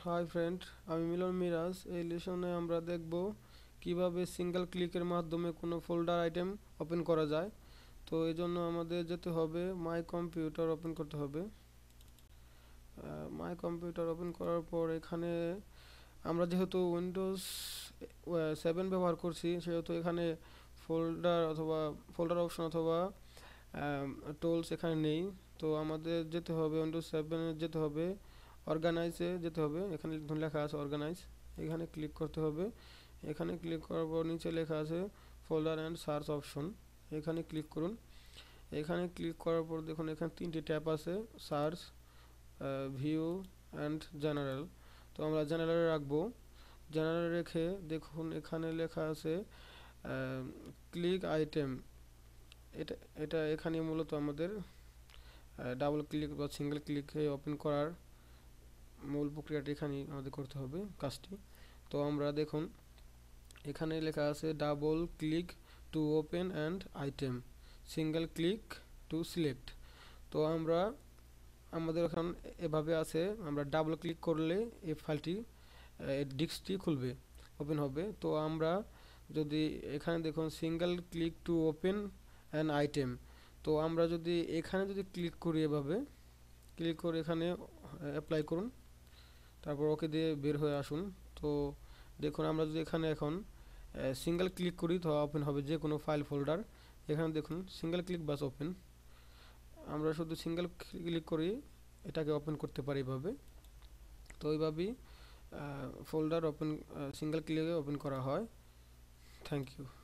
Hi friend, আমি মিলন মিরাজ। এই লেসনে আমরা দেখব কিভাবে সিঙ্গেল ক্লিকের মাধ্যমে কোনো ফোল্ডার আইটেম ওপেন করা যায়। তো এই জন্য আমাদের যেতে হবে মাই কম্পিউটার ওপেন করতে হবে। মাই কম্পিউটার ওপেন করার পর এখানে আমরা যেহেতু উইন্ডোজ 7 ব্যবহার করছি, সেহেতু এখানে ফোল্ডার অপশন অথবা টুলস এখানে নেই। তো আমাদের যেতে হবে উইন্ডোজ 7 যেতে হবে, অর্গানাইজে যেতে হবে। এখানে লেখা আছে অর্গানাইজ, এখানে ক্লিক করতে হবে। এখানে ক্লিক করার পর নিচে লেখা আছে ফোল্ডার অ্যান্ড সার্চ অপশন, এখানে ক্লিক করুন। এখানে ক্লিক করার পর দেখুন এখানে তিনটি ট্যাব আছে, সার্চ, ভিউ অ্যান্ড জেনারেল। তো আমরা জেনারেলে রাখবো। জেনারেল রেখে দেখুন এখানে লেখা আছে ক্লিক আইটেম। এটা এটা এখানে মূলত আমাদের ডাবল ক্লিক বা সিঙ্গেল ক্লিকে ওপেন করার মূল প্রক্রিয়াটি এখানে আমাদের করতে হবে কাজটি। তো আমরা দেখুন এখানে লেখা আছে double click to open and item, single click to select. তো আমাদের এখন এভাবে আছে, আমরা ডাবল ক্লিক করলে এই ফাইলটি ডিস্কটি খুলবে, ওপেন হবে। তো আমরা যদি এখানে দেখুন single click to open an item, তো আমরা যদি এখানে ক্লিক করি, এভাবে ক্লিক করে এখানে অ্যাপ্লাই করুন, তারপর ওকে দিয়ে বের হয়ে আসুন। তো দেখুন আমরা যদি এখানে এখন সিঙ্গেল ক্লিক করি তো ওপেন হবে যে কোনো ফাইল ফোল্ডার। এখানে দেখুন সিঙ্গেল ক্লিক বাস ওপেন। আমরা শুধু সিঙ্গেল ক্লিক করি এটাকে ওপেন করতে পারি এভাবে। তো এইভাবেই ফোল্ডার ওপেন সিঙ্গেল ক্লিকে ওপেন করা হয়। Thank you.